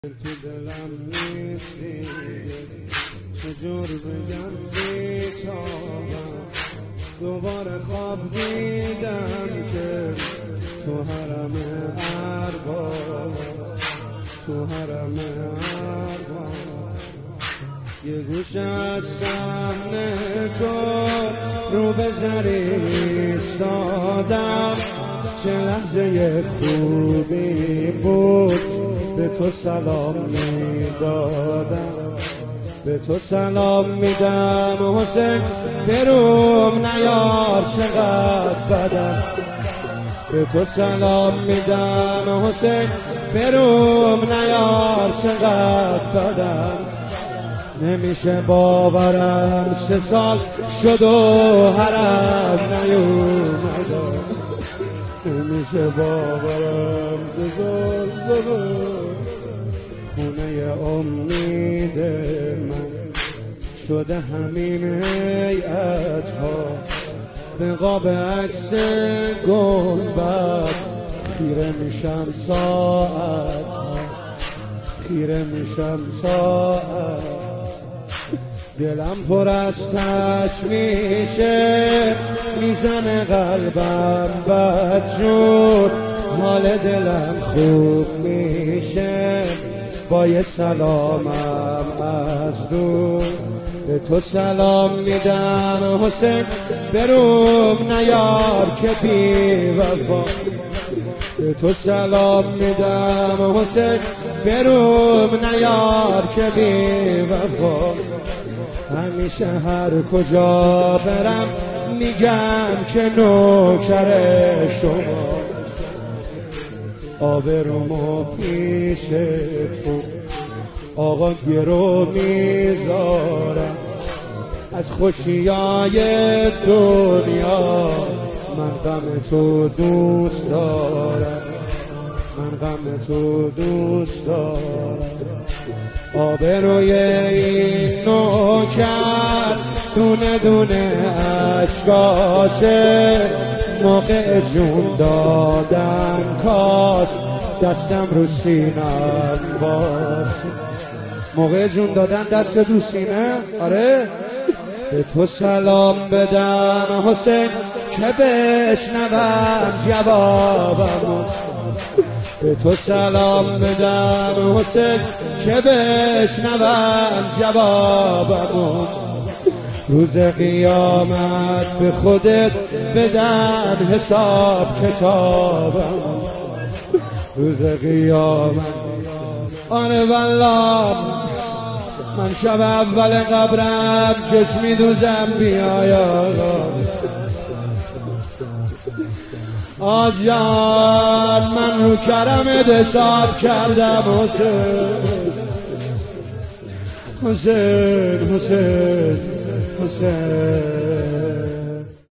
تو دلم نیستی چجور بگم بیچارم دوباره خواب دیدم که تو حرم ارباب تو حرم ارباب یه گوش از صحنه چون رو به زری ایستادم چه لحظه خوبی بود به تو سلام میدادم به تو سلام میدم حسین بروم نیار چقدر بدم به تو سلام میدم حسین بروم نیار چقدر بدم نمیشه باورم 3 سال شد و حرم نیومدم نمیشه باورم 3 سال شد و خونه امید من شده همین هیئت ها به قاب عکس گنبد خیره میشم ساعت ها خیره میشم ساعت دلم پر از تشویشه میزنه قلبم بدجور حال دلم خوب میشه با یه سلامم از دور به تو سلام میدم حسین بروم نیار که بی وفا به تو سلام میدم حسین بروم نیار که بی وفا همیشه هر کجا برم میگم که نوکر شما آبرومو پیش تو آقا گرو میذارم از خوشیای دنیا من غم تو دوست دارم من غم تو دوست دارم آبروی این نوکر دونه دونه اشکاشه موقع جون دادن کاش دستم رو سینم باش موقع جون دادن دست رو سینه آره به تو سلام بدم حسین که بشنوم جوابمو به تو سلام بدم حسین که بشنوم جوابمو روز قیامت به خودت بدن حساب کتابم روز قیامت آره والله من شب اول قبرم چشمی دوزم بیای آجان من رو کرمت حساب کردم حسین حسین حسین حسین